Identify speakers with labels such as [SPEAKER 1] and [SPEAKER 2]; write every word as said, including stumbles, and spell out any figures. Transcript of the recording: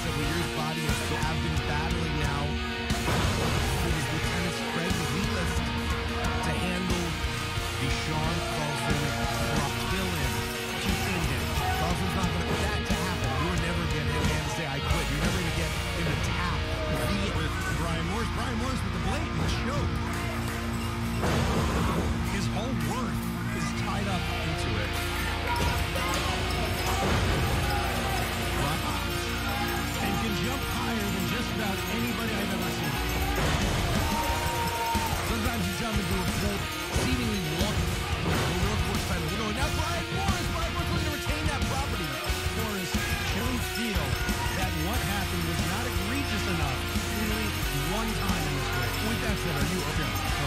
[SPEAKER 1] several years. Body and Soul have been battling now. It was Lieutenant Craig Wheelist to handle Deshaun Carlson, Brock Dillon, Keith Linden. Carlson's not going to that to happen. You were never going to get him to say, I quit. You're never going to get him to tap with Brian Morris. Brian Morris with the blatant choke. His whole worth is tied up into it. And can jump higher than just about anybody I've ever seen. Sometimes you jump into a full, seemingly one, the workhorse title. You know, now Brian Morris, Brian Morris looking to retain that property. Morris, Jones feel that what happened was not egregious enough. Only one time in this race. With that said, are you okay?